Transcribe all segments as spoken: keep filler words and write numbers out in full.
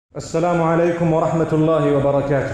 السلام عليكم ورحمة الله وبركاته.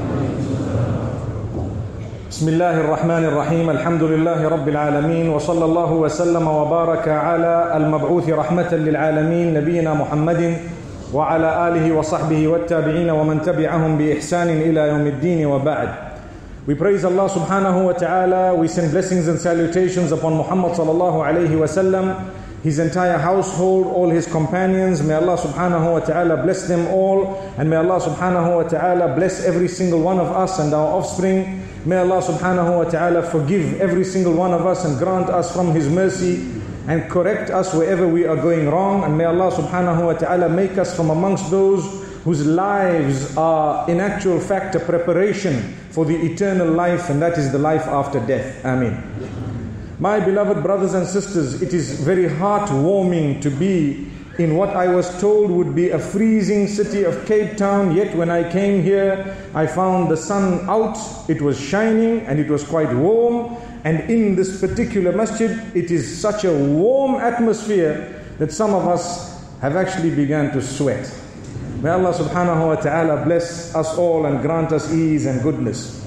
بسم الله الرحمن الرحيم. الحمد لله رب العالمين، وصلى الله وسلم وبارك على المبعوث رحمة للعالمين نبينا محمد وعلى آله وصحبه والتابعين ومن تبعهم بإحسان إلى يوم الدين وبعد. We praise Allah subhanahu wa ta'ala. We send blessings and salutations upon Muhammad sallallahu alayhi wa sallam, his entire household, all his companions. May Allah subhanahu wa ta'ala bless them all, and may Allah subhanahu wa ta'ala bless every single one of us and our offspring. May Allah subhanahu wa ta'ala forgive every single one of us and grant us from his mercy and correct us wherever we are going wrong. And may Allah subhanahu wa ta'ala make us from amongst those whose lives are in actual fact a preparation for the eternal life, and that is the life after death. Ameen. My beloved brothers and sisters, it is very heartwarming to be in what I was told would be a freezing city of Cape Town, yet when I came here, I found the sun out, it was shining and it was quite warm, and in this particular masjid, it is such a warm atmosphere that some of us have actually begun to sweat. May Allah subhanahu wa ta'ala bless us all and grant us ease and goodness.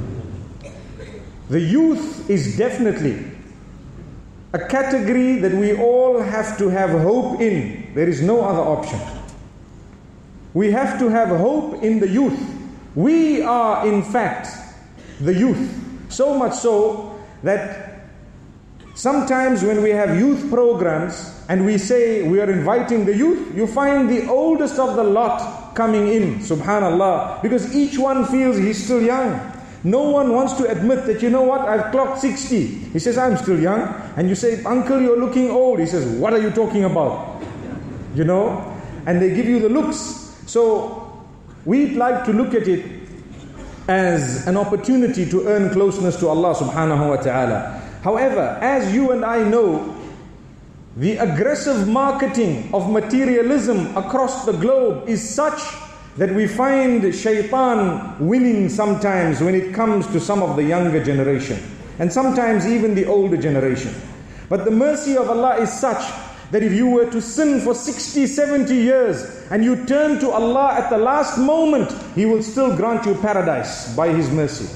The youth is definitely a category that we all have to have hope in. There is no other option. We have to have hope in the youth. We are in fact the youth. So much so that sometimes when we have youth programs and we say we are inviting the youth, you find the oldest of the lot coming in, subhanallah, because each one feels he's still young. No one wants to admit that, you know what, I've clocked sixty. He says, I'm still young. And you say, uncle, you're looking old. He says, what are you talking about? You know, and they give you the looks. So we'd like to look at it as an opportunity to earn closeness to Allah subhanahu wa ta'ala. However, as you and I know, the aggressive marketing of materialism across the globe is such that we find shaitan winning sometimes when it comes to some of the younger generation, and sometimes even the older generation. But the mercy of Allah is such that if you were to sin for sixty, seventy years and you turn to Allah at the last moment, He will still grant you paradise by His mercy.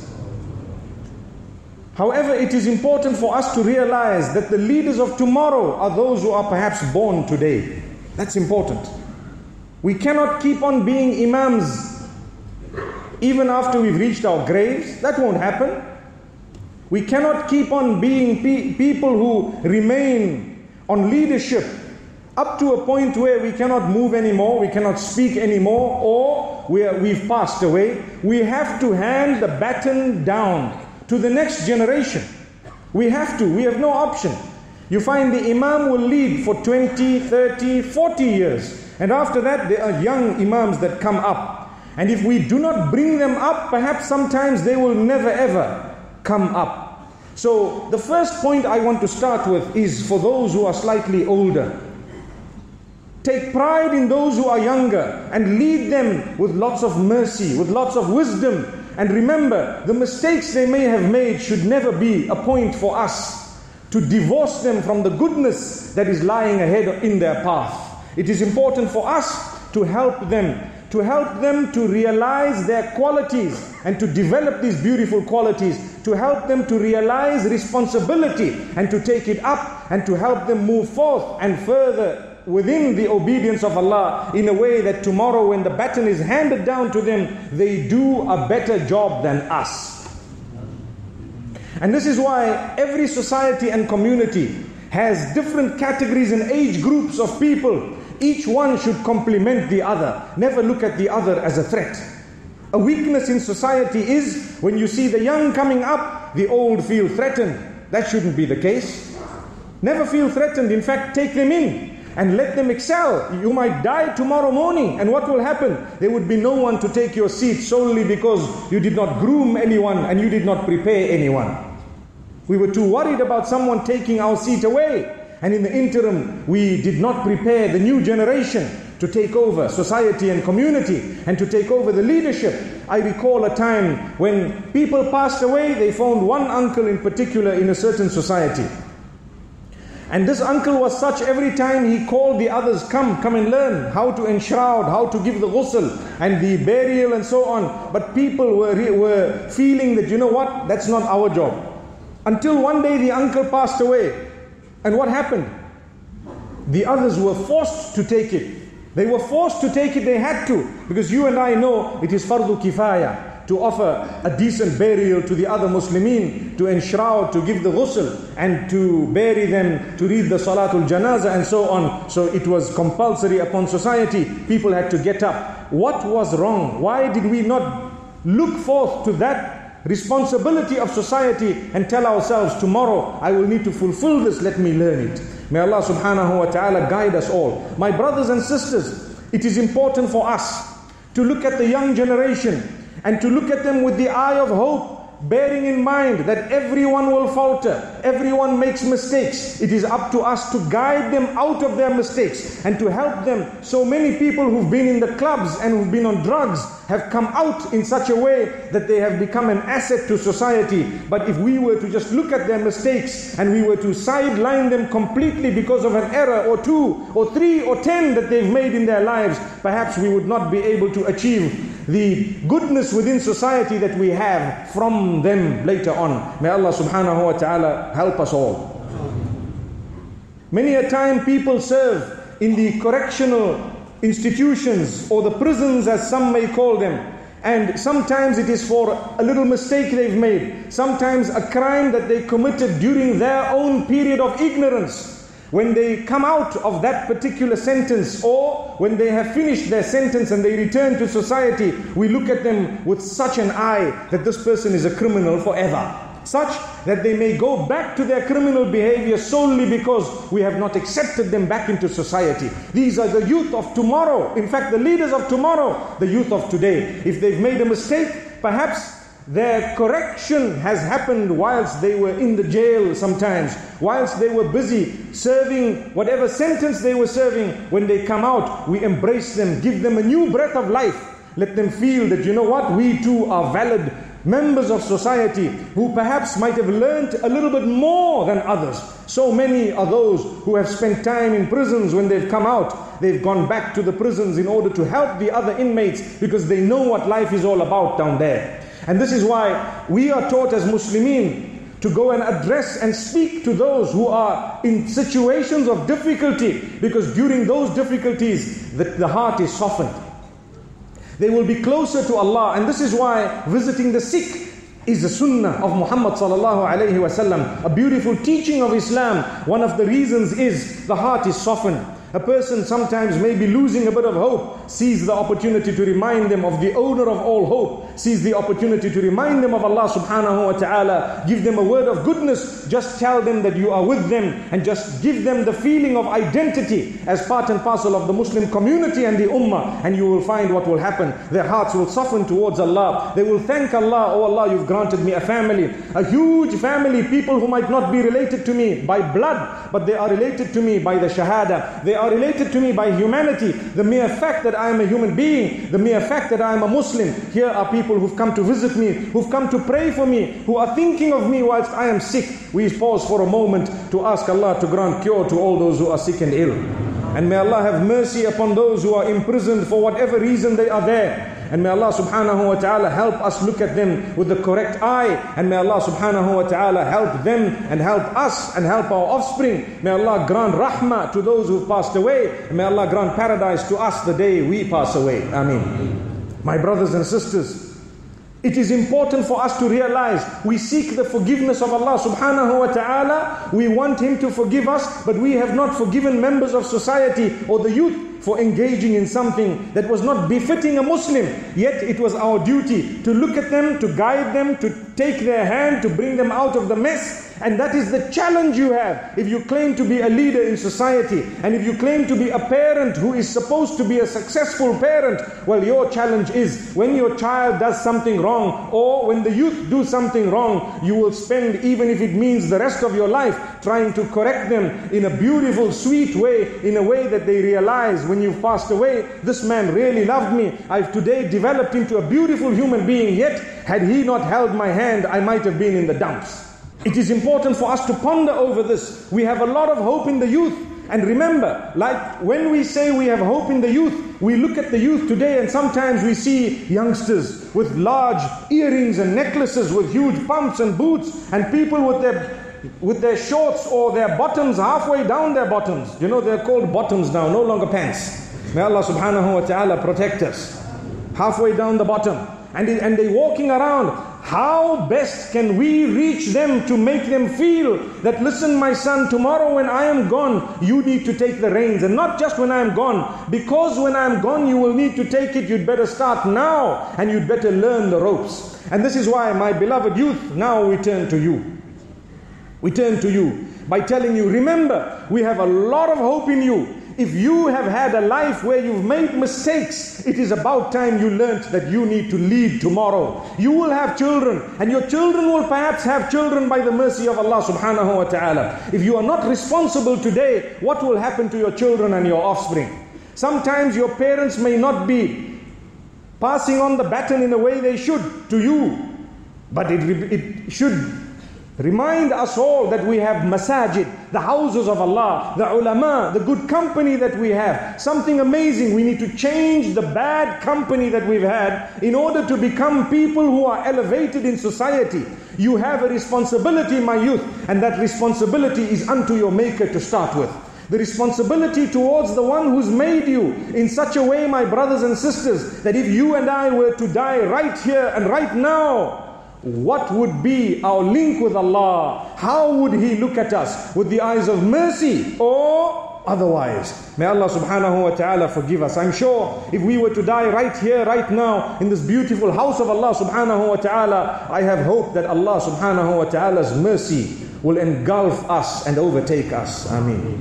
However, it is important for us to realize that the leaders of tomorrow are those who are perhaps born today. That's important. We cannot keep on being imams even after we've reached our graves. That won't happen. We cannot keep on being pe- people who remain on leadership up to a point where we cannot move anymore, we cannot speak anymore, or we are, we've passed away. We have to hand the baton down to the next generation. We have to. We have no option. You find the imam will lead for twenty, thirty, forty years. And after that, there are young imams that come up. And if we do not bring them up, perhaps sometimes they will never ever come up. So the first point I want to start with is for those who are slightly older. Take pride in those who are younger and lead them with lots of mercy, with lots of wisdom. And remember, the mistakes they may have made should never be a point for us to divorce them from the goodness that is lying ahead in their path. It is important for us to help them, to help them to realize their qualities and to develop these beautiful qualities, to help them to realize responsibility and to take it up, and to help them move forth and further within the obedience of Allah in a way that tomorrow when the baton is handed down to them, they do a better job than us. And this is why every society and community has different categories and age groups of people. Each one should complement the other. Never look at the other as a threat. A weakness in society is when you see the young coming up, the old feel threatened. That shouldn't be the case. Never feel threatened. In fact, take them in and let them excel. You might die tomorrow morning, and what will happen? There would be no one to take your seat solely because you did not groom anyone and you did not prepare anyone. We were too worried about someone taking our seat away. And in the interim, we did not prepare the new generation to take over society and community and to take over the leadership. I recall a time when people passed away. They found one uncle in particular in a certain society. And this uncle was such, every time he called the others, come, come and learn how to enshroud, how to give the ghusl and the burial and so on. But people were, were feeling that, you know what, that's not our job. Until one day the uncle passed away. And what happened? The others were forced to take it. They were forced to take it, they had to. Because you and I know it is fardu kifaya to offer a decent burial to the other Muslimin, to enshroud, to give the ghusl, and to bury them, to read the Salatul Janazah and so on. So it was compulsory upon society. People had to get up. What was wrong? Why did we not look forth to that responsibility of society and tell ourselves, tomorrow I will need to fulfill this, let me learn it. May Allah subhanahu wa ta'ala guide us all. My brothers and sisters, it is important for us to look at the young generation and to look at them with the eye of hope, bearing in mind that everyone will falter, everyone makes mistakes. It is up to us to guide them out of their mistakes and to help them. So many people who've been in the clubs and who've been on drugs have come out in such a way that they have become an asset to society. But if we were to just look at their mistakes and we were to sideline them completely because of an error or two or three or ten that they've made in their lives, perhaps we would not be able to achieve the goodness within society that we have from them later on. May Allah subhanahu wa ta'ala help us all. Many a time people serve in the correctional institutions or the prisons, as some may call them, and sometimes it is for a little mistake they've made, sometimes a crime that they committed during their own period of ignorance. When they come out of that particular sentence, or when they have finished their sentence and they return to society, we look at them with such an eye that this person is a criminal forever. Such that they may go back to their criminal behavior solely because we have not accepted them back into society. These are the youth of tomorrow. In fact, the leaders of tomorrow, the youth of today. If they've made a mistake, perhaps their correction has happened whilst they were in the jail sometimes, whilst they were busy serving whatever sentence they were serving. When they come out, we embrace them, give them a new breath of life. Let them feel that, you know what, we too are valid members of society who perhaps might have learned a little bit more than others. So many are those who have spent time in prisons. When they've come out, they've gone back to the prisons in order to help the other inmates because they know what life is all about down there. And this is why we are taught as Muslimin to go and address and speak to those who are in situations of difficulty, because during those difficulties the, the heart is softened. They will be closer to Allah. And this is why visiting the sick is the sunnah of Muhammad sallallahu alayhi wasallam, a beautiful teaching of Islam. One of the reasons is the heart is softened. A person sometimes may be losing a bit of hope, sees the opportunity to remind them of the owner of all hope, sees the opportunity to remind them of Allah subhanahu wa ta'ala, give them a word of goodness, just tell them that you are with them, and just give them the feeling of identity as part and parcel of the Muslim community and the ummah, and you will find what will happen. Their hearts will soften towards Allah. They will thank Allah, oh Allah, you've granted me a family, a huge family, people who might not be related to me by blood, but they are related to me by the shahada. They are related to me by humanity. The mere fact that I am a human being, the mere fact that I am a Muslim. Here are people who've come to visit me, who've come to pray for me, who are thinking of me whilst I am sick. We pause for a moment to ask Allah to grant cure to all those who are sick and ill. And may Allah have mercy upon those who are imprisoned for whatever reason they are there. And may Allah subhanahu wa ta'ala help us look at them with the correct eye. And may Allah subhanahu wa ta'ala help them and help us and help our offspring. May Allah grant rahmah to those who have passed away. And may Allah grant paradise to us the day we pass away. Ameen. My brothers and sisters, it is important for us to realize we seek the forgiveness of Allah subhanahu wa ta'ala. We want Him to forgive us, but we have not forgiven members of society or the youth for engaging in something that was not befitting a Muslim. Yet it was our duty to look at them, to guide them, to take their hand, to bring them out of the mess. And that is the challenge you have. If you claim to be a leader in society, and if you claim to be a parent who is supposed to be a successful parent, well, your challenge is when your child does something wrong, or when the youth do something wrong, you will spend, even if it means the rest of your life, trying to correct them in a beautiful, sweet way, in a way that they realize when you've passed away, this man really loved me. I've today developed into a beautiful human being, yet had he not held my hand, I might have been in the dumps. It is important for us to ponder over this. We have a lot of hope in the youth. And remember, like when we say we have hope in the youth, we look at the youth today and sometimes we see youngsters with large earrings and necklaces with huge pumps and boots, and people with their with their shorts or their bottoms halfway down their bottoms. You know, they're called bottoms now, no longer pants. May Allah subhanahu wa ta'ala protect us. Halfway down the bottom. And, they, and they're walking around. How best can we reach them to make them feel that, listen my son, tomorrow when I am gone, you need to take the reins. And not just when I am gone, because when I am gone you will need to take it. You'd better start now and you'd better learn the ropes. And this is why, my beloved youth, now we turn to you. We turn to you by telling you, remember, we have a lot of hope in you. If you have had a life where you've made mistakes, it is about time you learnt that you need to lead tomorrow. You will have children, and your children will perhaps have children by the mercy of Allah subhanahu wa ta'ala. If you are not responsible today, what will happen to your children and your offspring? Sometimes your parents may not be passing on the baton in a way they should to you, but it, it should remind us all that we have masajid, the houses of Allah, the ulama, the good company that we have. Something amazing. We need to change the bad company that we've had in order to become people who are elevated in society. You have a responsibility, my youth, and that responsibility is unto your Maker to start with. The responsibility towards the one who's made you in such a way, my brothers and sisters, that if you and I were to die right here and right now, what would be our link with Allah? How would He look at us? With the eyes of mercy or otherwise? May Allah subhanahu wa ta'ala forgive us. I'm sure if we were to die right here, right now, in this beautiful house of Allah subhanahu wa ta'ala, I have hope that Allah subhanahu wa ta'ala's mercy will engulf us and overtake us. Ameen.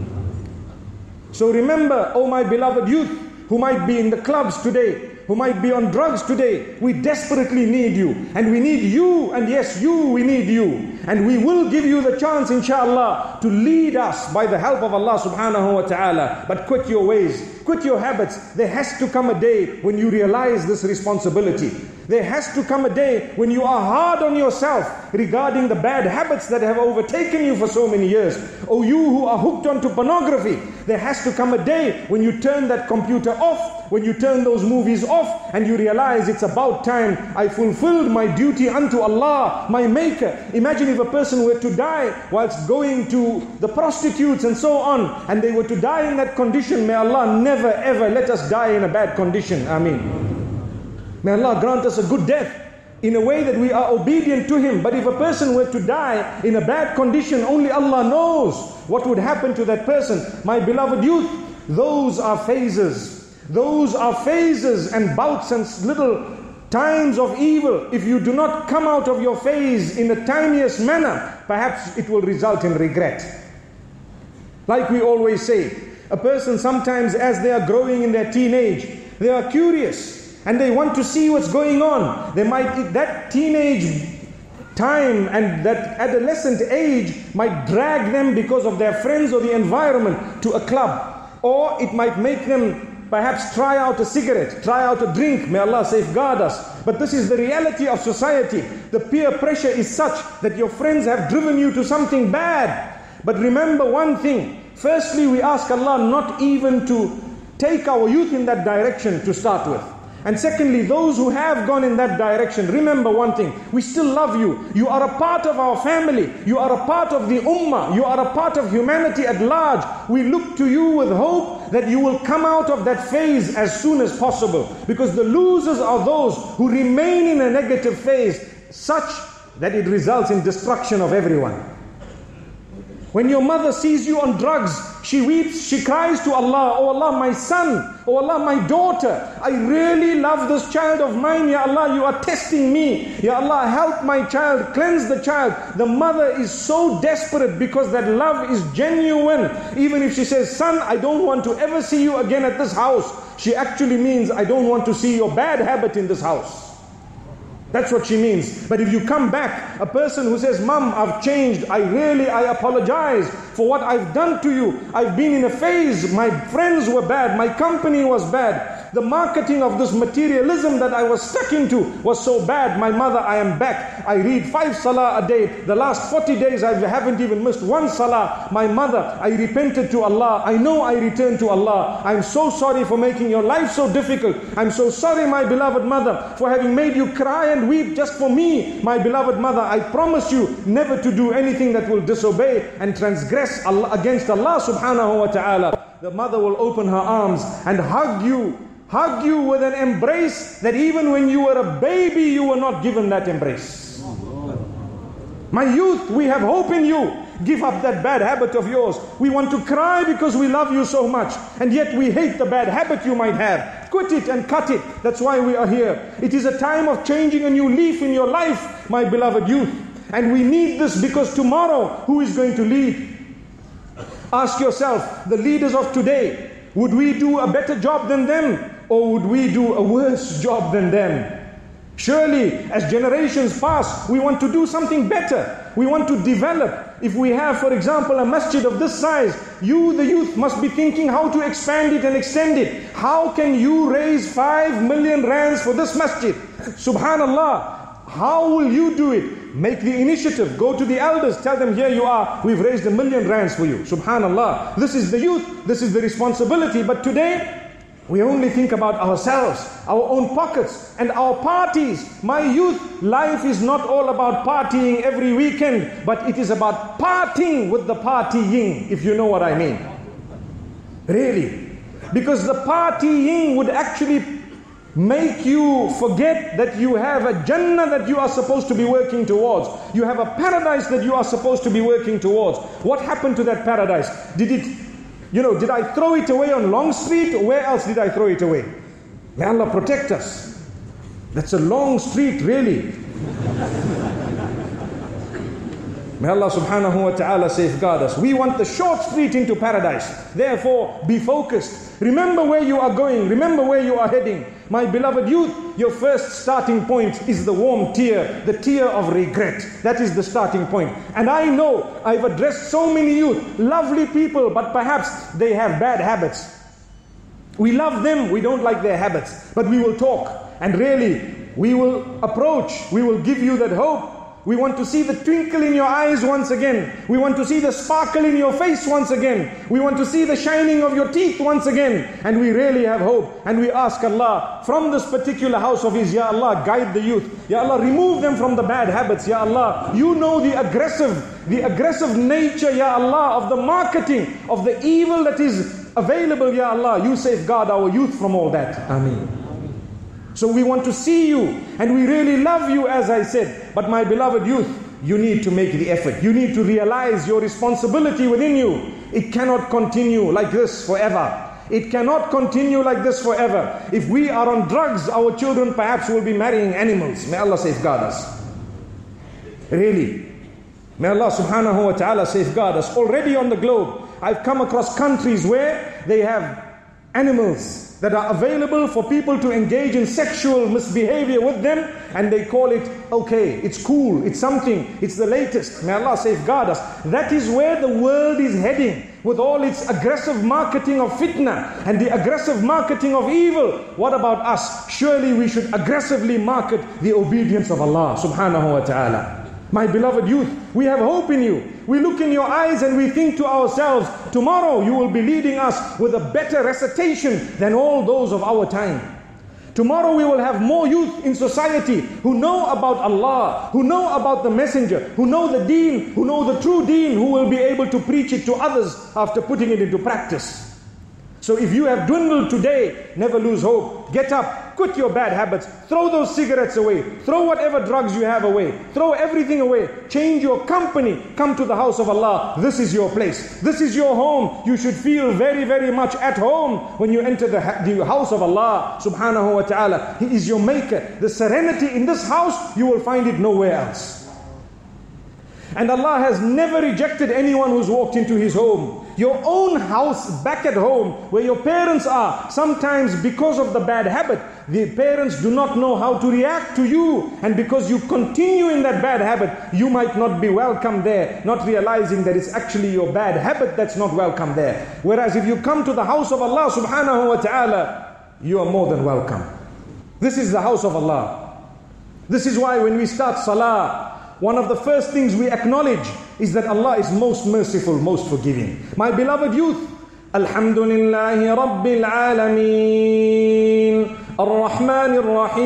So remember, oh my beloved youth, who might be in the clubs today, who might be on drugs today, we desperately need you. And we need you, and yes, you, we need you. And we will give you the chance, inshallah, to lead us by the help of Allah subhanahu wa ta'ala. But quit your ways, quit your habits. There has to come a day when you realize this responsibility. There has to come a day when you are hard on yourself regarding the bad habits that have overtaken you for so many years. Oh, you who are hooked onto pornography, there has to come a day when you turn that computer off, when you turn those movies off, and you realize it's about time I fulfilled my duty unto Allah, my Maker. Imagine if a person were to die whilst going to the prostitutes and so on, and they were to die in that condition. May Allah never ever let us die in a bad condition. Ameen. May Allah grant us a good death in a way that we are obedient to Him. But if a person were to die in a bad condition, only Allah knows what would happen to that person. My beloved youth, those are phases. Those are phases and bouts and little times of evil. If you do not come out of your phase in the tiniest manner, perhaps it will result in regret. Like we always say, a person sometimes as they are growing in their teenage, they are curious. And they want to see what's going on. They might, that teenage time and that adolescent age might drag them because of their friends or the environment to a club. Or it might make them perhaps try out a cigarette, try out a drink. May Allah safeguard us. But this is the reality of society. The peer pressure is such that your friends have driven you to something bad. But remember one thing. Firstly, we ask Allah not even to take our youth in that direction to start with. And secondly, those who have gone in that direction, remember one thing, we still love you. You are a part of our family. You are a part of the ummah. You are a part of humanity at large. We look to you with hope that you will come out of that phase as soon as possible. Because the losers are those who remain in a negative phase, such that it results in destruction of everyone. When your mother sees you on drugs, she weeps, she cries to Allah, oh Allah, my son, oh Allah, my daughter, I really love this child of mine, Ya Allah, you are testing me. Ya Allah, help my child, cleanse the child. The mother is so desperate because that love is genuine. Even if she says, son, I don't want to ever see you again at this house, she actually means, I don't want to see your bad habit in this house. That's what she means. But if you come back, a person who says, Mom, I've changed, I really, I apologize for what I've done to you. I've been in a phase, my friends were bad, my company was bad. bad. The marketing of this materialism that I was stuck into was so bad. My mother, I am back. I read five salah a day. The last forty days I haven't even missed one salah. My mother, I repented to Allah. I know I returned to Allah. I'm so sorry for making your life so difficult. I'm so sorry, my beloved mother, for having made you cry and weep just for me. My beloved mother, I promise you never to do anything that will disobey and transgress Allah, against Allah subhanahu wa ta'ala. The mother will open her arms and hug you, hug you with an embrace that even when you were a baby, you were not given that embrace. My youth, we have hope in you. Give up that bad habit of yours. We want to cry because we love you so much, and yet we hate the bad habit you might have. Quit it and cut it. That's why we are here. It is a time of changing a new leaf in your life, my beloved youth. And we need this because tomorrow, who is going to lead? Ask yourself, the leaders of today, would we do a better job than them, or would we do a worse job than them? Surely, as generations pass, we want to do something better. We want to develop. If we have, for example, a masjid of this size, you, the youth, must be thinking how to expand it and extend it. How can you raise five million rands for this masjid? Subhanallah. How will you do it? Make the initiative. Go to the elders. Tell them, here you are. We've raised a million rands for you. Subhanallah. This is the youth. This is the responsibility. But today, we only think about ourselves, our own pockets, and our parties. My youth, life is not all about partying every weekend, but it is about parting with the partying, if you know what I mean. Really. Because the partying would actually make you forget that you have a Jannah that you are supposed to be working towards. You have a paradise that you are supposed to be working towards. What happened to that paradise? Did it You know, did I throw it away on Long Street, or where else did I throw it away? May Allah protect us. That's a long street, really. May Allah subhanahu wa ta'ala safeguard us. We want the short street into paradise. Therefore, be focused. Remember where you are going. Remember where you are heading. My beloved youth, your first starting point is the warm tear, the tear of regret. That is the starting point. And I know I've addressed so many youth, lovely people, but perhaps they have bad habits. We love them, we don't like their habits, but we will talk, and really, we will approach, we will give you that hope. We want to see the twinkle in your eyes once again. We want to see the sparkle in your face once again. We want to see the shining of your teeth once again. And we really have hope. And we ask Allah, from this particular house of His, Ya Allah, guide the youth. Ya Allah, remove them from the bad habits. Ya Allah, you know the aggressive, the aggressive nature, Ya Allah, of the marketing, of the evil that is available, Ya Allah. You safeguard our youth from all that. Ameen. So we want to see you, and we really love you, as I said. But my beloved youth, you need to make the effort. You need to realize your responsibility within you. It cannot continue like this forever. It cannot continue like this forever. If we are on drugs, our children perhaps will be marrying animals. May Allah safeguard us. Really. May Allah subhanahu wa ta'ala safeguard us. Already on the globe, I've come across countries where they have animals that are available for people to engage in sexual misbehavior with them, and they call it, okay, it's cool, it's something, it's the latest. May Allah safeguard us. That is where the world is heading, with all its aggressive marketing of fitna and the aggressive marketing of evil. What about us? Surely we should aggressively market the obedience of Allah subhanahu wa ta'ala. My beloved youth, we have hope in you. We look in your eyes and we think to ourselves, tomorrow you will be leading us with a better recitation than all those of our time. Tomorrow we will have more youth in society who know about Allah, who know about the messenger, who know the deen, who know the true deen, who will be able to preach it to others after putting it into practice. So if you have dwindled today, never lose hope. Get up, quit your bad habits, throw those cigarettes away, throw whatever drugs you have away, throw everything away, change your company, come to the house of Allah. This is your place, this is your home. You should feel very, very much at home when you enter the, the house of Allah subhanahu wa ta'ala. He is your maker. The serenity in this house, you will find it nowhere else. And Allah has never rejected anyone who's walked into His home. Your own house back at home, where your parents are, sometimes because of the bad habit, the parents do not know how to react to you. And because you continue in that bad habit, you might not be welcome there, not realizing that it's actually your bad habit that's not welcome there. Whereas if you come to the house of Allah subhanahu wa ta'ala, you are more than welcome. This is the house of Allah. This is why when we start salah, one of the first things we acknowledge is that Allah is most merciful, most forgiving. My beloved youth, Alhamdulillahi Rabbil Alameen, Ar-Rahman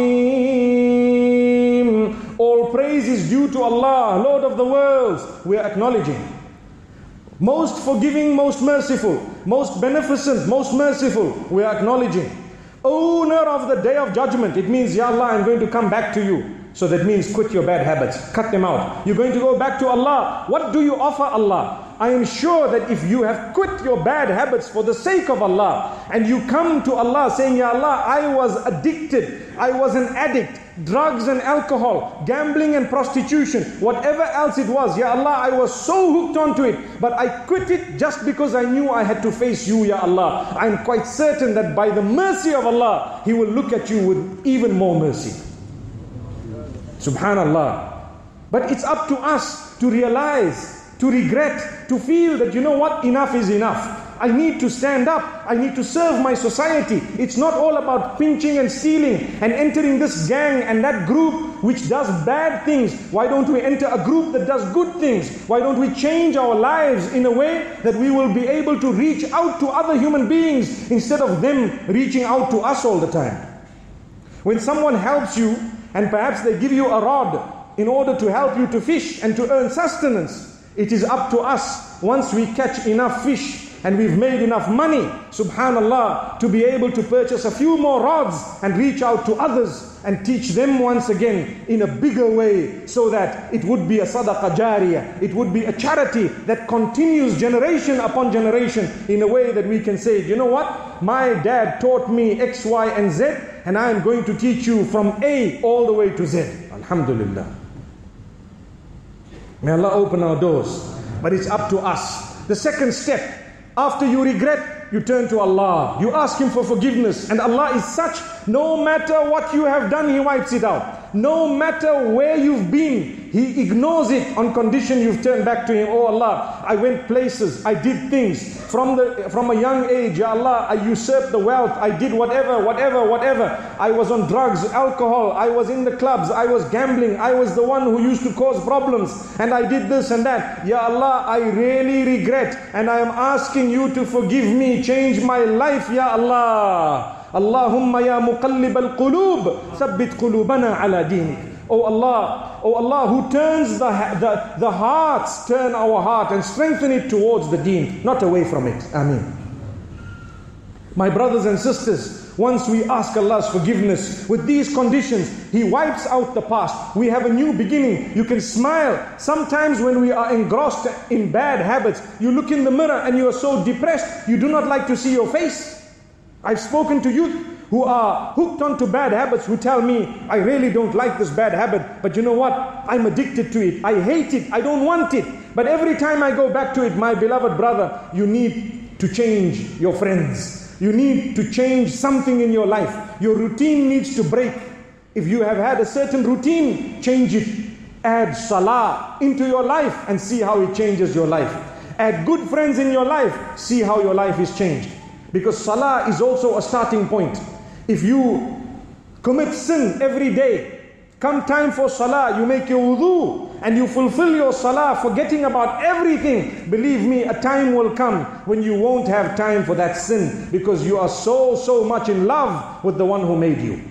Ar-Rahim. All praise is due to Allah, Lord of the worlds. We are acknowledging. Most forgiving, most merciful, most beneficent, most merciful. We are acknowledging. Owner of the day of judgment. It means, Ya Allah, I'm going to come back to you. So that means quit your bad habits. Cut them out. You're going to go back to Allah. What do you offer Allah? I am sure that if you have quit your bad habits for the sake of Allah, and you come to Allah saying, Ya Allah, I was addicted. I was an addict. Drugs and alcohol, gambling and prostitution, whatever else it was. Ya Allah, I was so hooked onto it, but I quit it just because I knew I had to face you, Ya Allah. I'm quite certain that by the mercy of Allah, He will look at you with even more mercy. Subhanallah. But it's up to us to realize, to regret, to feel that, you know what, enough is enough. I need to stand up. I need to serve my society. It's not all about pinching and stealing and entering this gang and that group which does bad things. Why don't we enter a group that does good things? Why don't we change our lives in a way that we will be able to reach out to other human beings instead of them reaching out to us all the time? When someone helps you and perhaps they give you a rod in order to help you to fish and to earn sustenance, it is up to us, once we catch enough fish and we've made enough money, subhanallah, to be able to purchase a few more rods and reach out to others and teach them once again in a bigger way, so that it would be a sadaqah jariyah, it would be a charity that continues generation upon generation, in a way that we can say, you know what, my dad taught me X, Y and Z, and I am going to teach you from A all the way to Z. Alhamdulillah. May Allah open our doors. But it's up to us. The second step, after you regret, you turn to Allah. You ask Him for forgiveness. And Allah is such, no matter what you have done, He wipes it out. No matter where you've been, He ignores it on condition you've turned back to Him. Oh Allah, I went places, I did things. From the from a young age, Ya Allah, I usurped the wealth. I did whatever, whatever, whatever. I was on drugs, alcohol. I was in the clubs. I was gambling. I was the one who used to cause problems. And I did this and that. Ya Allah, I really regret. And I am asking you to forgive me. Change my life, Ya Allah. Allahumma ya muqallib al-qulub, thabbit qulubana ala dinik. Oh Allah, oh Allah, who turns the, the, the hearts, turn our heart and strengthen it towards the deen, not away from it. Ameen. My brothers and sisters, once we ask Allah's forgiveness with these conditions, He wipes out the past. We have a new beginning. You can smile. Sometimes when we are engrossed in bad habits, you look in the mirror and you are so depressed, you do not like to see your face. I've spoken to youth who are hooked onto bad habits, who tell me, I really don't like this bad habit, but you know what? I'm addicted to it. I hate it. I don't want it. But every time I go back to it, my beloved brother, you need to change your friends. You need to change something in your life. Your routine needs to break. If you have had a certain routine, change it. Add salah into your life and see how it changes your life. Add good friends in your life, see how your life is changed. Because salah is also a starting point. If you commit sin every day, come time for salah, you make your wudu and you fulfill your salah, forgetting about everything. Believe me, a time will come when you won't have time for that sin, because you are so, so much in love with the one who made you.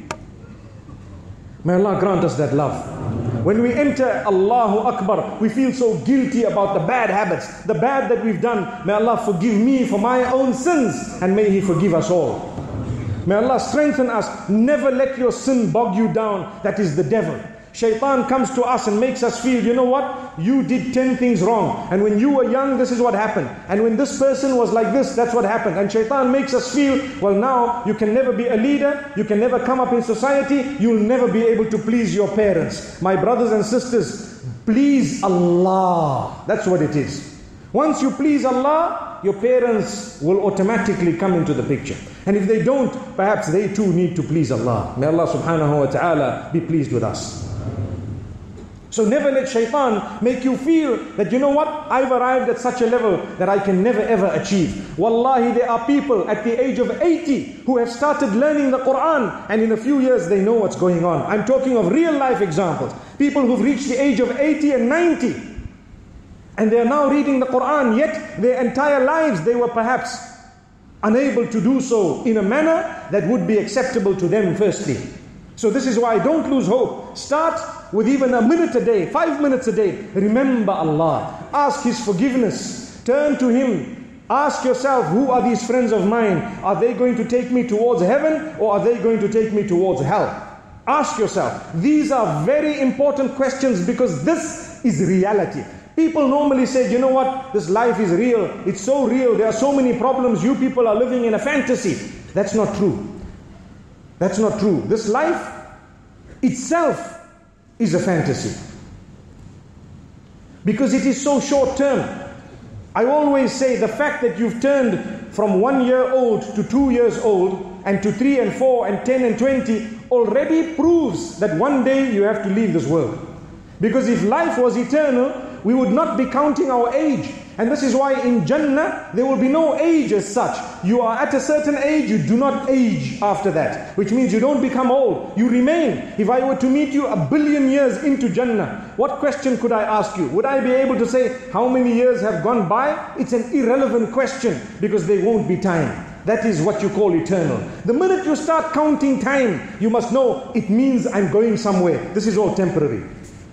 May Allah grant us that love. When we enter Allahu Akbar, we feel so guilty about the bad habits, the bad that we've done. May Allah forgive me for my own sins, and may He forgive us all. May Allah strengthen us. Never let your sin bog you down. That is the devil. Shaitan comes to us and makes us feel, you know what? You did ten things wrong. And when you were young, this is what happened. And when this person was like this, that's what happened. And Shaitan makes us feel, well, now you can never be a leader. You can never come up in society. You'll never be able to please your parents. My brothers and sisters, please Allah. That's what it is. Once you please Allah, your parents will automatically come into the picture. And if they don't, perhaps they too need to please Allah. May Allah subhanahu wa ta'ala be pleased with us. So never let shaitan make you feel that, you know what, I've arrived at such a level that I can never ever achieve. Wallahi, there are people at the age of eighty who have started learning the Quran, and in a few years they know what's going on. I'm talking of real life examples. People who've reached the age of eighty and ninety, and they are now reading the Quran, yet their entire lives they were perhaps unable to do so in a manner that would be acceptable to them firstly. So this is why don't lose hope. Start with even a minute a day, five minutes a day. Remember Allah. Ask His forgiveness. Turn to Him. Ask yourself, who are these friends of mine? Are they going to take me towards heaven, or are they going to take me towards hell? Ask yourself. These are very important questions, because this is reality. People normally say, you know what, this life is real. It's so real. There are so many problems. You people are living in a fantasy. That's not true. That's not true. This life itself is a fantasy, because it is so short term. I always say the fact that you've turned from one year old to two years old and to three and four and ten and twenty already proves that one day you have to leave this world. Because if life was eternal, we would not be counting our age. And this is why in Jannah there will be no age as such. You are at a certain age, you do not age after that, which means you don't become old, you remain. If I were to meet you a billion years into Jannah, what question could I ask you? Would I be able to say how many years have gone by? It's an irrelevant question, because there won't be time. That is what you call eternal. The minute you start counting time, you must know it means I'm going somewhere. This is all temporary.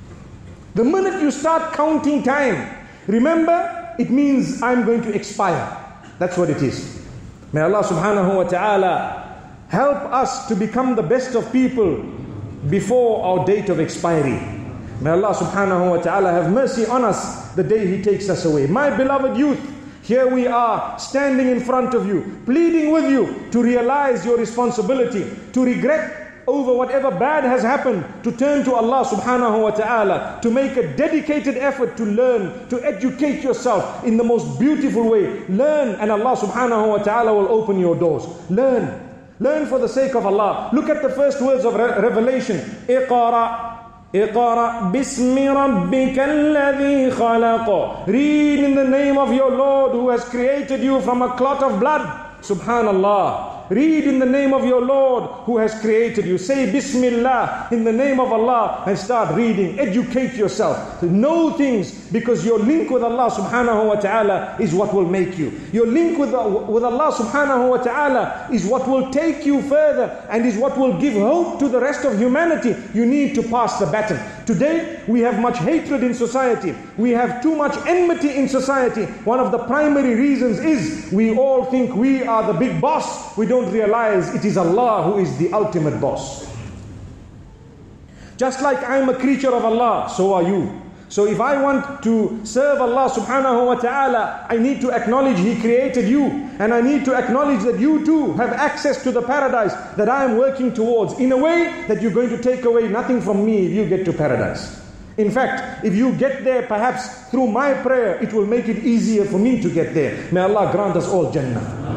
The minute you start counting time, remember, it means I'm going to expire. That's what it is. May Allah subhanahu wa ta'ala help us to become the best of people before our date of expiry. May Allah subhanahu wa ta'ala have mercy on us the day He takes us away. My beloved youth, here we are standing in front of you, pleading with you to realize your responsibility, to regret over whatever bad has happened, to turn to Allah subhanahu wa ta'ala, to make a dedicated effort to learn, to educate yourself in the most beautiful way. Learn, and Allah subhanahu wa ta'ala will open your doors. Learn. Learn for the sake of Allah. Look at the first words of Re- Revelation. Iqara. Iqara bismi rabbika alladhi khalaq. Read in the name of your Lord who has created you from a clot of blood. Subhanallah. Read in the name of your Lord who has created you. Say Bismillah in the name of Allah and start reading. Educate yourself. Know things, because your link with Allah subhanahu wa ta'ala is what will make you. Your link with, with Allah subhanahu wa ta'ala is what will take you further and is what will give hope to the rest of humanity. You need to pass the baton. Today we have much hatred in society. We have too much enmity in society. One of the primary reasons is we all think we are the big boss. We don't realize it is Allah who is the ultimate boss. Just like I'm a creature of Allah, so are you. So if I want to serve Allah subhanahu wa ta'ala, I need to acknowledge He created you, and I need to acknowledge that you too have access to the paradise that I am working towards, in a way that you're going to take away nothing from me if you get to paradise. In fact, if you get there perhaps through my prayer, it will make it easier for me to get there. May Allah grant us all Jannah.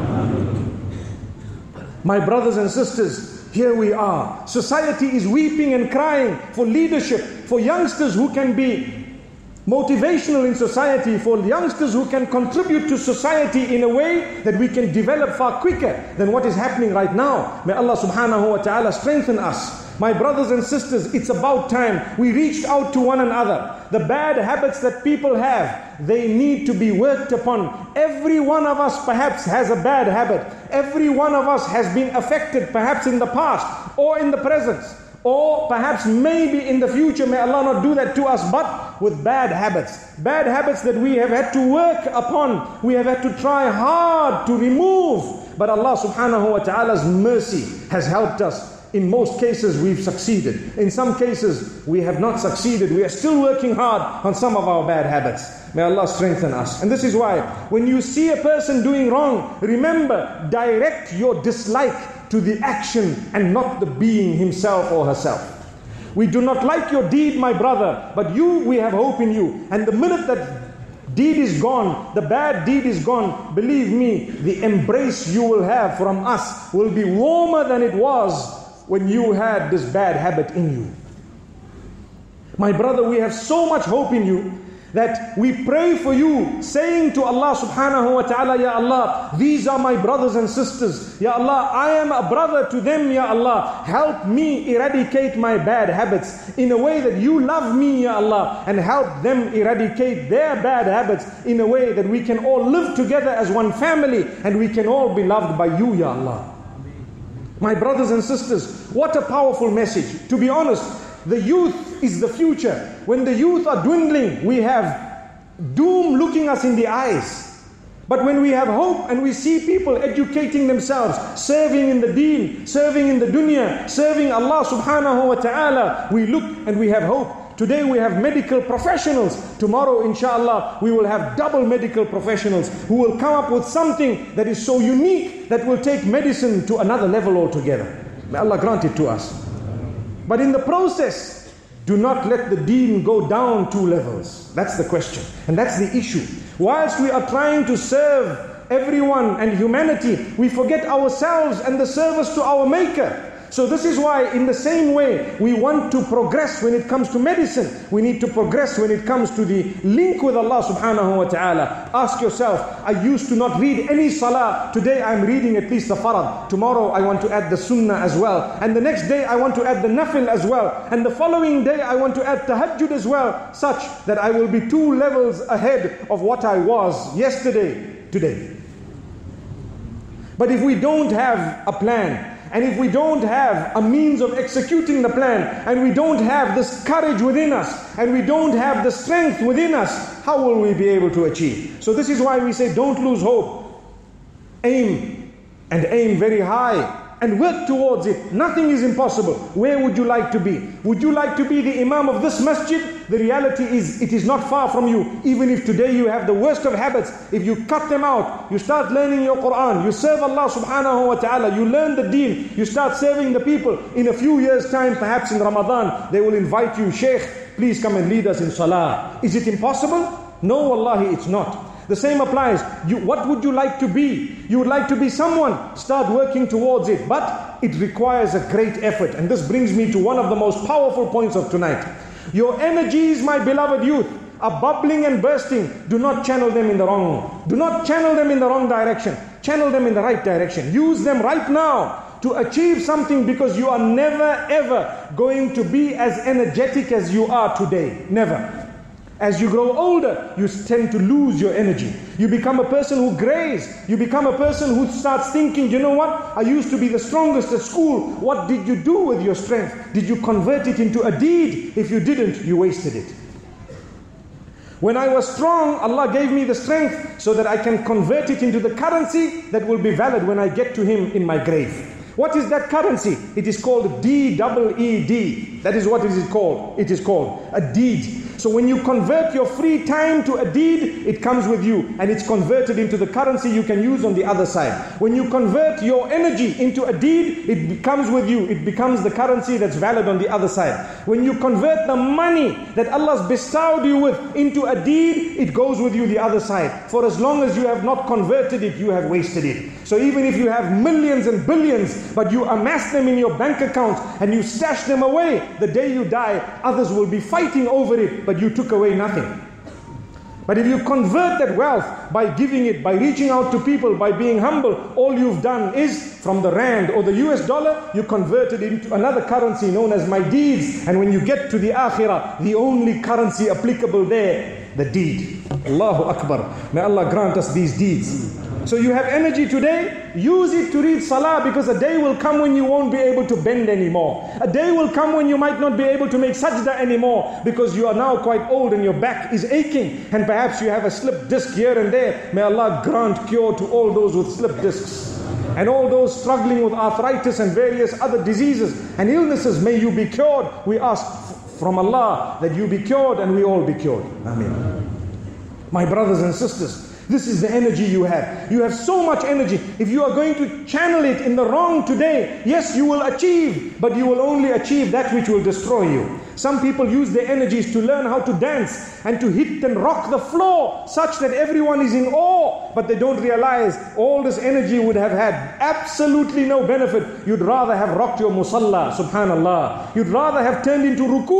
My brothers and sisters, here we are. Society is weeping and crying for leadership, for youngsters who can be motivational in society, for youngsters who can contribute to society in a way that we can develop far quicker than what is happening right now. May Allah subhanahu wa ta'ala strengthen us. My brothers and sisters, it's about time we reached out to one another. The bad habits that people have, they need to be worked upon. Every one of us perhaps has a bad habit. Every one of us has been affected perhaps in the past or in the present, or perhaps maybe in the future. May Allah not do that to us, but with bad habits. Bad habits that we have had to work upon. We have had to try hard to remove. But Allah subhanahu wa ta'ala's mercy has helped us. In most cases we've succeeded. In some cases we have not succeeded. We are still working hard on some of our bad habits. May Allah strengthen us. And this is why when you see a person doing wrong, remember, direct your dislike to the action and not the being himself or herself. We do not like your deed, my brother, but you, we have hope in you. And the minute that deed is gone, the bad deed is gone, believe me, the embrace you will have from us will be warmer than it was when you had this bad habit in you. My brother, we have so much hope in you that we pray for you, saying to Allah subhanahu wa ta'ala, Ya Allah, these are my brothers and sisters. Ya Allah, I am a brother to them, Ya Allah. Help me eradicate my bad habits in a way that you love me, Ya Allah, and help them eradicate their bad habits in a way that we can all live together as one family and we can all be loved by you, Ya Allah. My brothers and sisters, what a powerful message. To be honest, the youth is the future. When the youth are dwindling, we have doom looking us in the eyes. But when we have hope and we see people educating themselves, serving in the deen, serving in the dunya, serving Allah subhanahu wa ta'ala, we look and we have hope. Today we have medical professionals. Tomorrow, inshallah, we will have double medical professionals who will come up with something that is so unique that will take medicine to another level altogether. May Allah grant it to us. But in the process, do not let the deen go down two levels. That's the question. And that's the issue. Whilst we are trying to serve everyone and humanity, we forget ourselves and the service to our Maker. So this is why, in the same way, we want to progress when it comes to medicine. We need to progress when it comes to the link with Allah subhanahu wa ta'ala. Ask yourself, I used to not read any salah. Today I'm reading at least the farad. Tomorrow I want to add the sunnah as well. And the next day I want to add the nafil as well. And the following day I want to add tahajjud as well. Such that I will be two levels ahead of what I was yesterday, today. But if we don't have a plan, and if we don't have a means of executing the plan, and we don't have this courage within us, and we don't have the strength within us, how will we be able to achieve? So this is why we say don't lose hope. Aim, and aim very high, and work towards it. Nothing is impossible. Where would you like to be? Would you like to be the imam of this masjid? The reality is, it is not far from you. Even if today you have the worst of habits, if you cut them out, you start learning your Quran, you serve Allah subhanahu wa ta'ala, you learn the deen, you start serving the people. In a few years' time, perhaps in Ramadan, they will invite you, Sheikh, please come and lead us in salah. Is it impossible? No, wallahi, it's not. The same applies. You, what would you like to be? You would like to be someone. Start working towards it. But it requires a great effort. And this brings me to one of the most powerful points of tonight. Your energies, my beloved youth, are bubbling and bursting. Do not channel them in the wrong. Do not channel them in the wrong direction. Channel them in the right direction. Use them right now to achieve something, because you are never ever going to be as energetic as you are today. Never. As you grow older, you tend to lose your energy. You become a person who grays. You become a person who starts thinking, you know what? I used to be the strongest at school. What did you do with your strength? Did you convert it into a deed? If you didn't, you wasted it. When I was strong, Allah gave me the strength so that I can convert it into the currency that will be valid when I get to Him in my grave. What is that currency? It is called D E E D. That is what it is called. It is called a deed. So when you convert your free time to a deed, it comes with you and it's converted into the currency you can use on the other side. When you convert your energy into a deed, it becomes with you. It becomes the currency that's valid on the other side. When you convert the money that Allah's bestowed you with into a deed, it goes with you the other side. For as long as you have not converted it, you have wasted it. So even if you have millions and billions, but you amass them in your bank account and you stash them away, the day you die, others will be fighting over it, but you took away nothing. But if you convert that wealth by giving it, by reaching out to people, by being humble, all you've done is from the rand or the U S dollar, you convert it into another currency known as my deeds. And when you get to the akhirah, the only currency applicable there, the deed. Allahu Akbar. May Allah grant us these deeds. So you have energy today, use it to read salah, because a day will come when you won't be able to bend anymore. A day will come when you might not be able to make sajda anymore, because you are now quite old and your back is aching, and perhaps you have a slipped disc here and there. May Allah grant cure to all those with slipped discs. And all those struggling with arthritis and various other diseases and illnesses, may you be cured. We ask from Allah that you be cured and we all be cured. Ameen. My brothers and sisters, this is the energy you have. You have so much energy. If you are going to channel it in the wrong today, yes, you will achieve, but you will only achieve that which will destroy you. Some people use their energies to learn how to dance and to hit and rock the floor such that everyone is in awe, but they don't realize all this energy would have had absolutely no benefit. You'd rather have rocked your musalla, subhanallah. You'd rather have turned into ruku'.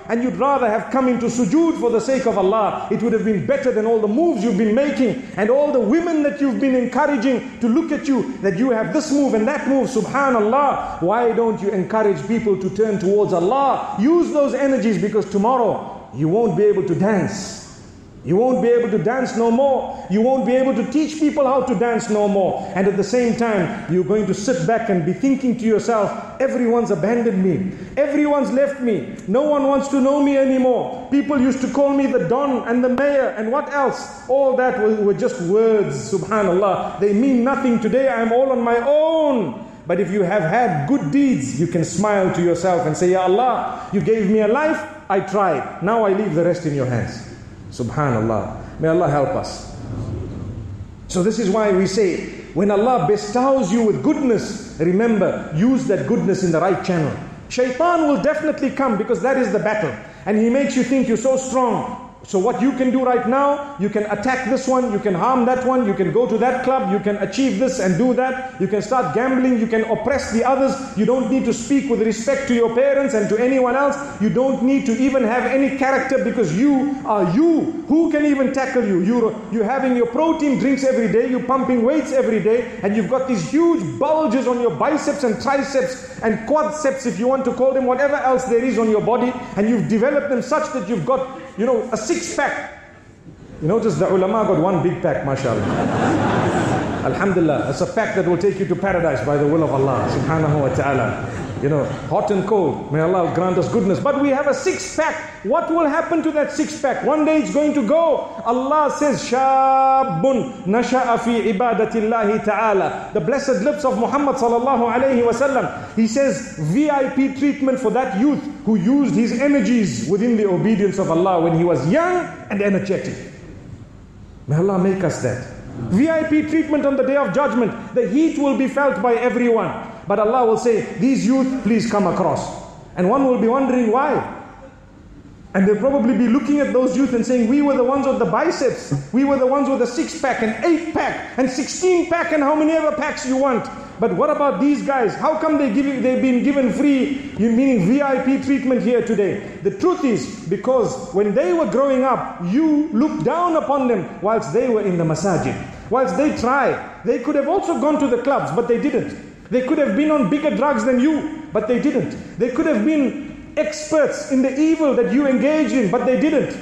and you'd rather have come into sujood for the sake of Allah, it would have been better than all the moves you've been making and all the women that you've been encouraging to look at you, that you have this move and that move. Subhanallah, why don't you encourage people to turn towards Allah? Use those energies, because tomorrow you won't be able to dance. You won't be able to dance no more. You won't be able to teach people how to dance no more. And at the same time, you're going to sit back and be thinking to yourself, everyone's abandoned me. Everyone's left me. No one wants to know me anymore. People used to call me the Don and the Mayor and what else? All that were just words, subhanallah. They mean nothing. Today I'm all on my own. But if you have had good deeds, you can smile to yourself and say, Ya Allah, you gave me a life, I tried. Now I leave the rest in your hands. Subhanallah. May Allah help us. So this is why we say, when Allah bestows you with goodness, remember, use that goodness in the right channel. Shaitan will definitely come, because that is the battle. And he makes you think you're so strong. So what you can do right now, you can attack this one, you can harm that one, you can go to that club, you can achieve this and do that, you can start gambling, you can oppress the others, you don't need to speak with respect to your parents and to anyone else, you don't need to even have any character, because you are you. Who can even tackle you? You're, you're having your protein drinks every day, you're pumping weights every day, and you've got these huge bulges on your biceps and triceps and quadriceps, if you want to call them, whatever else there is on your body, and you've developed them such that you've got, you know, a six pack. You notice the ulama got one big pack, mashallah. Alhamdulillah, it's a pack that will take you to paradise by the will of Allah subhanahu wa ta'ala. You know, hot and cold, may Allah grant us goodness. But we have a six pack. What will happen to that six pack? One day it's going to go. Allah says, Shabun nasha'a fi ibadatillahi ta'ala. The blessed lips of Muhammad sallallahu alayhi wa sallam. He says, V I P treatment for that youth who used his energies within the obedience of Allah when he was young and energetic. May Allah make us that. V I P treatment on the day of judgment. The heat will be felt by everyone. But Allah will say, these youth, please come across. And one will be wondering why. And they'll probably be looking at those youth and saying, we were the ones with the biceps. We were the ones with the six pack and eight pack and sixteen pack and how many ever packs you want. But what about these guys? How come they give you, they've been given free, meaning V I P treatment here today? The truth is, because when they were growing up, you looked down upon them whilst they were in the masajid. Whilst they tried. They could have also gone to the clubs, but they didn't. They could have been on bigger drugs than you, but they didn't. They could have been experts in the evil that you engaged in, but they didn't.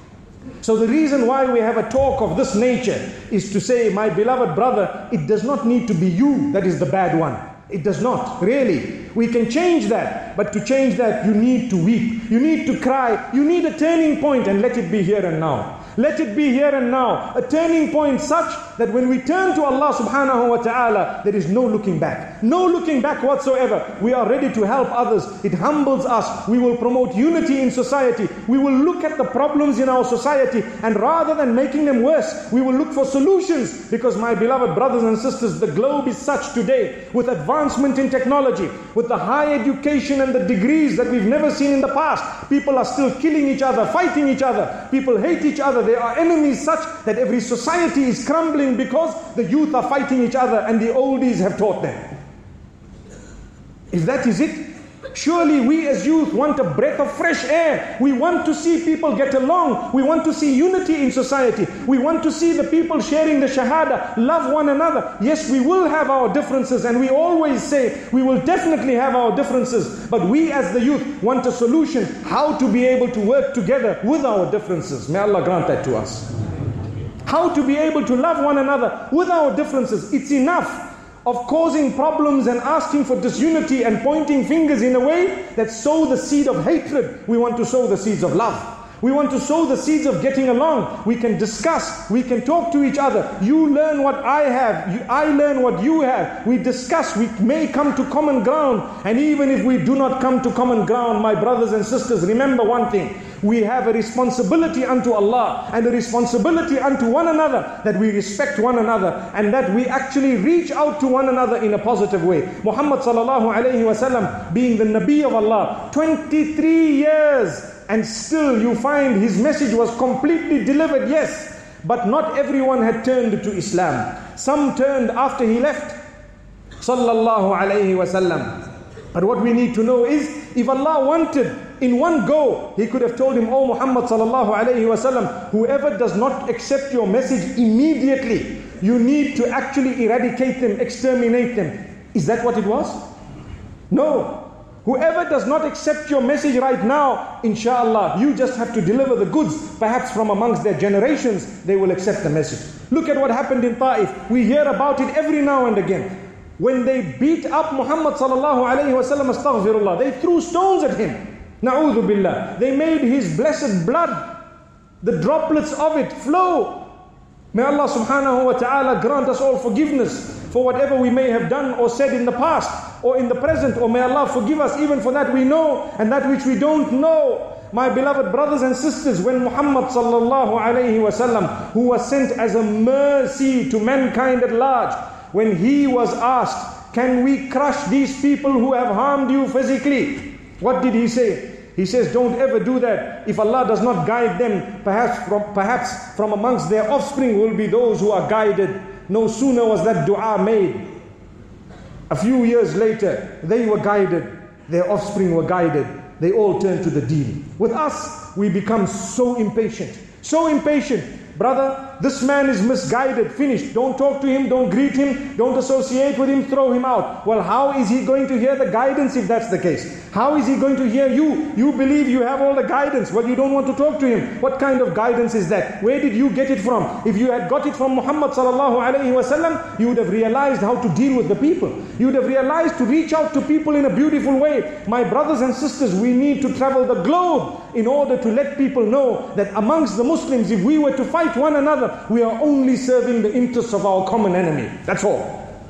So the reason why we have a talk of this nature is to say, my beloved brother, it does not need to be you that is the bad one. It does not, really. We can change that, but to change that, you need to weep. You need to cry. You need a turning point, and let it be here and now. Let it be here and now, a turning point such that when we turn to Allah subhanahu wa ta'ala, there is no looking back. No looking back whatsoever. We are ready to help others. It humbles us. We will promote unity in society. We will look at the problems in our society, and rather than making them worse, we will look for solutions. Because my beloved brothers and sisters, the globe is such today, with advancement in technology, with the high education and the degrees that we've never seen in the past. People are still killing each other, fighting each other. People hate each other. There are enemies such that every society is crumbling because the youth are fighting each other and the oldies have taught them. If that is it, surely we as youth want a breath of fresh air. We want to see people get along. We want to see unity in society. We want to see the people sharing the shahada, love one another. Yes, we will have our differences, and we always say we will definitely have our differences. But we as the youth want a solution, how to be able to work together with our differences. May Allah grant that to us. How to be able to love one another with our differences. It's enough of causing problems and asking for disunity and pointing fingers in a way that sow the seed of hatred. We want to sow the seeds of love. We want to sow the seeds of getting along. We can discuss. We can talk to each other. You learn what I have. You, I learn what you have. We discuss. We may come to common ground. And even if we do not come to common ground, my brothers and sisters, remember one thing. We have a responsibility unto Allah and a responsibility unto one another, that we respect one another and that we actually reach out to one another in a positive way. Muhammad sallallahu alayhi wa sallam, being the Nabi of Allah, twenty-three years, and still you find his message was completely delivered, yes, but not everyone had turned to Islam. Some turned after he left, sallallahu alayhi wa sallam. But what we need to know is, if Allah wanted In one go, he could have told him, "Oh Muhammad sallallahu alayhi wa sallam, whoever does not accept your message immediately, you need to actually eradicate them, exterminate them." Is that what it was? No. Whoever does not accept your message right now, inshallah, you just have to deliver the goods. Perhaps from amongst their generations, they will accept the message. Look at what happened in Ta'if. We hear about it every now and again. When they beat up Muhammad sallallahu alayhi wa sallam, astaghfirullah, they threw stones at him. Na'udhu billah. They made his blessed blood, the droplets of it, flow. May Allah subhanahu wa ta'ala grant us all forgiveness for whatever we may have done or said in the past or in the present, or may Allah forgive us even for that we know and that which we don't know. My beloved brothers and sisters, when Muhammad sallallahu alayhi wa sallam, who was sent as a mercy to mankind at large, when he was asked, "Can we crush these people who have harmed you physically?" What did he say? He says, "Don't ever do that. If Allah does not guide them, perhaps from, perhaps from amongst their offspring will be those who are guided." No sooner was that dua made, a few years later, they were guided, their offspring were guided. They all turned to the deen. With us, we become so impatient, so impatient. Brother, this man is misguided, finished. Don't talk to him, don't greet him, don't associate with him, throw him out. Well, how is he going to hear the guidance if that's the case? How is he going to hear you? You believe you have all the guidance, but you don't want to talk to him. What kind of guidance is that? Where did you get it from? If you had got it from Muhammad sallallahu alayhi wa sallam, you would have realized how to deal with the people. You would have realized to reach out to people in a beautiful way. My brothers and sisters, we need to travel the globe in order to let people know that amongst the Muslims, if we were to fight one another, we are only serving the interests of our common enemy. That's all.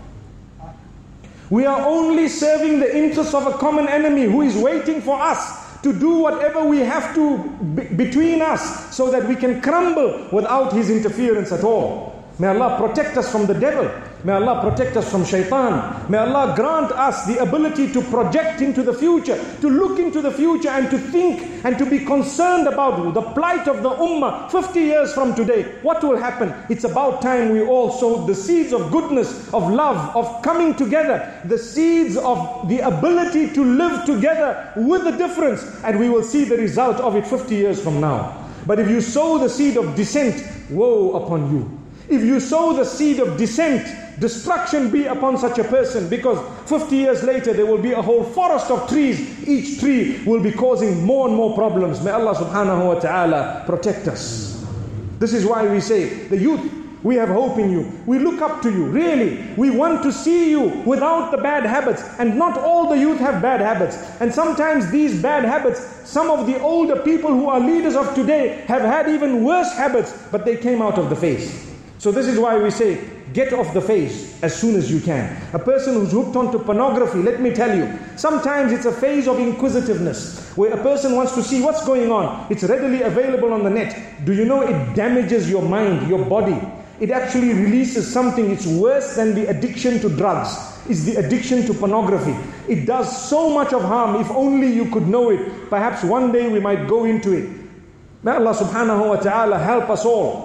We are only serving the interests of a common enemy who is waiting for us to do whatever we have to b- between us so that we can crumble without his interference at all. May Allah protect us from the devil. May Allah protect us from shaitan. May Allah grant us the ability to project into the future, to look into the future and to think and to be concerned about the plight of the ummah fifty years from today. What will happen? It's about time we all sow the seeds of goodness, of love, of coming together, the seeds of the ability to live together with a difference, and we will see the result of it fifty years from now. But if you sow the seed of dissent, woe upon you. If you sow the seed of dissent, destruction be upon such a person, because fifty years later there will be a whole forest of trees. Each tree will be causing more and more problems. May Allah subhanahu wa ta'ala protect us. This is why we say, the youth, we have hope in you. We look up to you. Really, we want to see you without the bad habits. And not all the youth have bad habits. And sometimes these bad habits, some of the older people who are leaders of today have had even worse habits, but they came out of the face. So this is why we say, get off the face as soon as you can. A person who's hooked onto pornography, let me tell you, sometimes it's a phase of inquisitiveness, where a person wants to see what's going on. It's readily available on the net. Do you know it damages your mind, your body? It actually releases something. It's worse than the addiction to drugs. It's the addiction to pornography. It does so much of harm. If only you could know it. Perhaps one day we might go into it. May Allah subhanahu wa ta'ala help us all.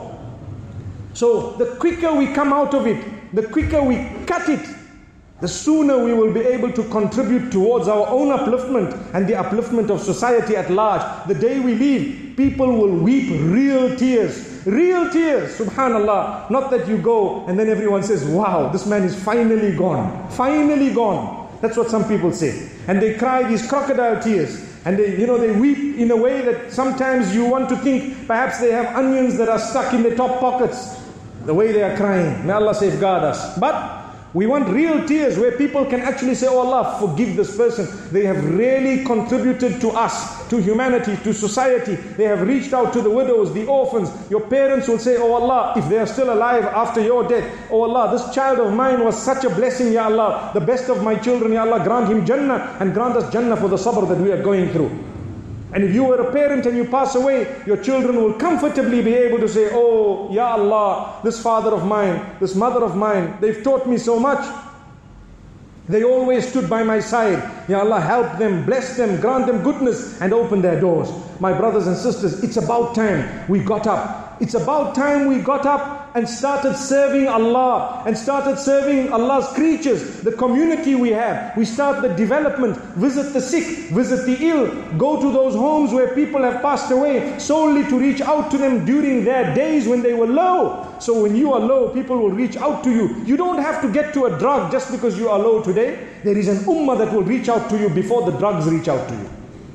So the quicker we come out of it, the quicker we cut it, the sooner we will be able to contribute towards our own upliftment and the upliftment of society at large. The day we leave, people will weep real tears. Real tears, subhanallah. Not that you go and then everyone says, wow, this man is finally gone. Finally gone. That's what some people say. And they cry these crocodile tears. And they, you know, they weep in a way that sometimes you want to think perhaps they have onions that are stuck in their top pockets. The way they are crying. May Allah safeguard us. But we want real tears where people can actually say, oh Allah, forgive this person. They have really contributed to us, to humanity, to society. They have reached out to the widows, the orphans. Your parents will say, oh Allah, if they are still alive after your death, oh Allah, this child of mine was such a blessing, Ya Allah. The best of my children, Ya Allah, grant him Jannah and grant us Jannah for the sabr that we are going through. And if you were a parent and you pass away, your children will comfortably be able to say, oh, Ya Allah, this father of mine, this mother of mine, they've taught me so much. They always stood by my side. Ya Allah, help them, bless them, grant them goodness and open their doors. My brothers and sisters, it's about time we got up. It's about time we got up and started serving Allah and started serving Allah's creatures, the community we have. We start the development, visit the sick, visit the ill, go to those homes where people have passed away solely to reach out to them during their days when they were low. So when you are low, people will reach out to you. You don't have to get to a drug just because you are low today. There is an ummah that will reach out to you before the drugs reach out to you.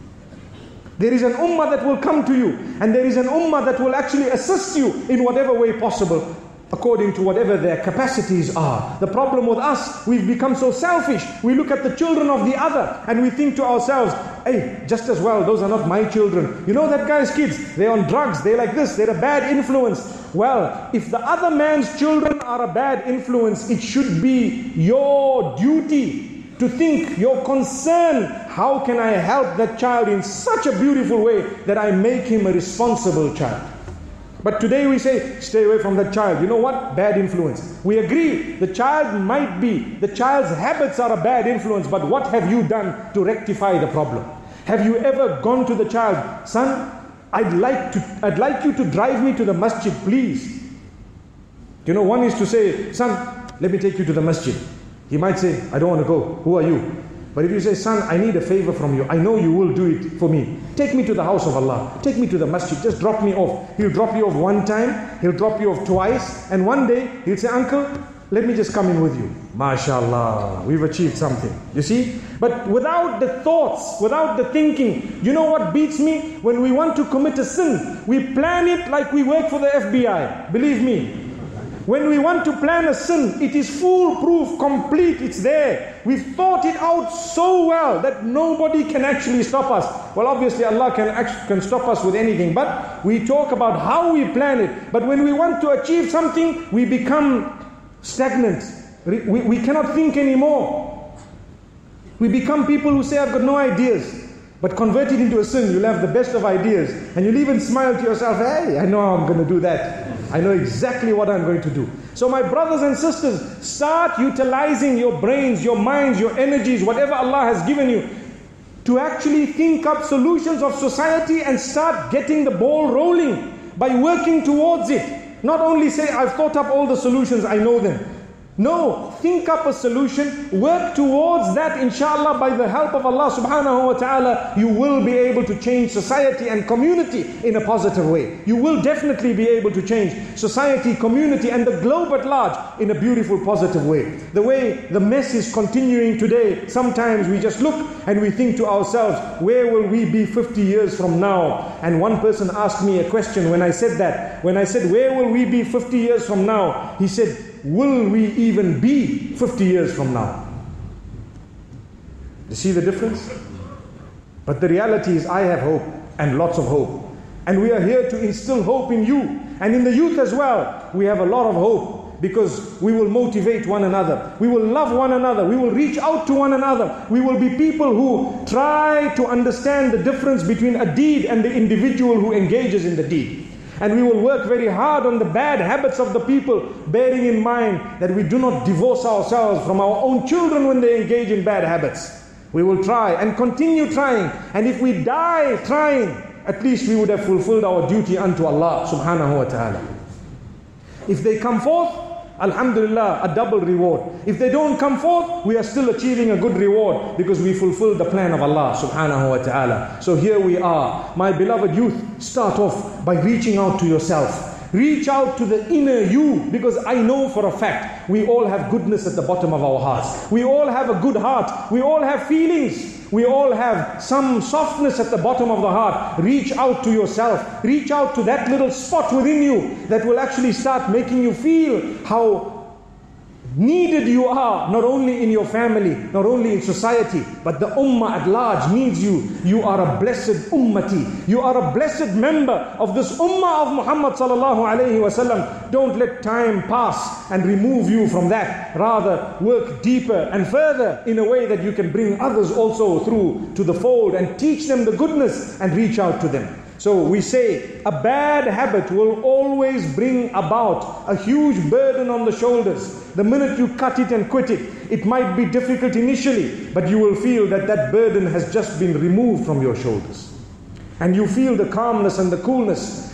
There is an ummah that will come to you, and there is an ummah that will actually assist you in whatever way possible, according to whatever their capacities are. The problem with us, we've become so selfish. We look at the children of the other and we think to ourselves, hey, just as well, those are not my children. You know that guy's kids, they're on drugs, they're like this, they're a bad influence. Well, if the other man's children are a bad influence, it should be your duty to think, your concern, how can I help that child in such a beautiful way that I make him a responsible child. But today we say, stay away from that child. You know what? Bad influence. We agree, the child might be, the child's habits are a bad influence, but what have you done to rectify the problem? Have you ever gone to the child, son, I'd like to, I'd like you to drive me to the masjid, please. You know, one is to say, son, let me take you to the masjid. He might say, I don't want to go. Who are you? But if you say, son, I need a favor from you. I know you will do it for me. Take me to the house of Allah. Take me to the masjid. Just drop me off. He'll drop you off one time. He'll drop you off twice. And one day, he'll say, uncle, let me just come in with you. MashaAllah, we've achieved something. You see? But without the thoughts, without the thinking, you know what beats me? When we want to commit a sin, we plan it like we work for the F B I. Believe me. When we want to plan a sin, it is foolproof, complete, it's there. We've thought it out so well that nobody can actually stop us. Well, obviously Allah can, can stop us with anything, but we talk about how we plan it. But when we want to achieve something, we become stagnant. We, we cannot think anymore. We become people who say, I've got no ideas. But convert it into a sin, you'll have the best of ideas. And you'll even smile to yourself, hey, I know how I'm going to do that. I know exactly what I'm going to do. So my brothers and sisters, start utilizing your brains, your minds, your energies, whatever Allah has given you, to actually think up solutions of society and start getting the ball rolling by working towards it. Not only say, I've thought up all the solutions, I know them. No, think up a solution, work towards that, inshallah, by the help of Allah subhanahu wa ta'ala, you will be able to change society and community in a positive way. You will definitely be able to change society, community and the globe at large in a beautiful, positive way. The way the mess is continuing today, sometimes we just look and we think to ourselves, where will we be fifty years from now? And one person asked me a question when I said that. When I said, where will we be fifty years from now? He said, will we even be fifty years from now? You see the difference? But the reality is, I have hope and lots of hope. And we are here to instill hope in you and in the youth as well. We have a lot of hope because we will motivate one another. We will love one another. We will reach out to one another. We will be people who try to understand the difference between a deed and the individual who engages in the deed. And we will work very hard on the bad habits of the people, bearing in mind that we do not divorce ourselves from our own children when they engage in bad habits. We will try and continue trying. And if we die trying, at least we would have fulfilled our duty unto Allah subhanahu wa ta'ala. If they come forth, alhamdulillah, a double reward. If they don't come forth, we are still achieving a good reward because we fulfilled the plan of Allah subhanahu wa ta'ala. So here we are. My beloved youth, start off by reaching out to yourself. Reach out to the inner you, because I know for a fact we all have goodness at the bottom of our hearts. We all have a good heart. We all have feelings. We all have some softness at the bottom of the heart. Reach out to yourself. Reach out to that little spot within you that will actually start making you feel how needed you are, not only in your family, not only in society, but the ummah at large needs you. You are a blessed ummati. You are a blessed member of this ummah of Muhammad sallallahu alayhi wa sallam. Don't let time pass and remove you from that. Rather, work deeper and further in a way that you can bring others also through to the fold and teach them the goodness and reach out to them. So we say a bad habit will always bring about a huge burden on the shoulders. The minute you cut it and quit it, it might be difficult initially, but you will feel that that burden has just been removed from your shoulders. And you feel the calmness and the coolness.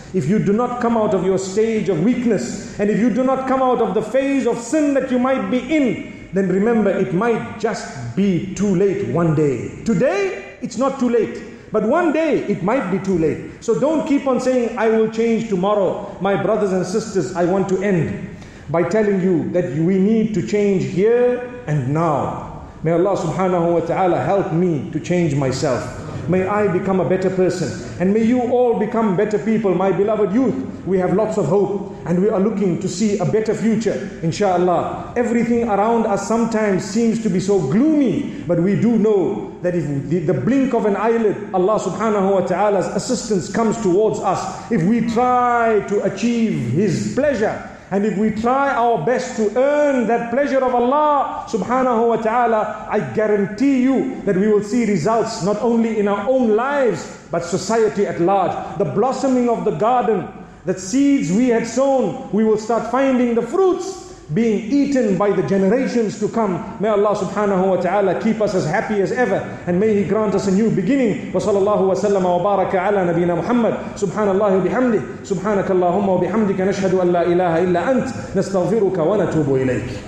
if you do not come out of your stage of weakness, and if you do not come out of the phase of sin that you might be in, then remember, it might just be too late one day. Today, it's not too late. But one day, it might be too late. So don't keep on saying, I will change tomorrow. My brothers and sisters, I want to end by telling you that we need to change here and now. May Allah subhanahu wa ta'ala help me to change myself. May I become a better person. And may you all become better people. My beloved youth, we have lots of hope. And we are looking to see a better future, inshallah. Everything around us sometimes seems to be so gloomy. But we do know that if the, the blink of an eyelid, Allah subhanahu wa ta'ala's assistance comes towards us. If we try to achieve His pleasure, and if we try our best to earn that pleasure of Allah subhanahu wa ta'ala, I guarantee you that we will see results not only in our own lives, but society at large. The blossoming of the garden, the seeds we had sown, we will start finding the fruits being eaten by the generations to come. May Allah subhanahu wa ta'ala keep us as happy as ever, and may He grant us a new beginning. Wa sallallahu wa sallam wa baraka ala nabiyyina Muhammad. Subhanallah wa bihamdih. Subhanakallahumma wa bihamdika nashhadu an la ilaha illa ant. Nastaghfiruka wa natubu ilayk.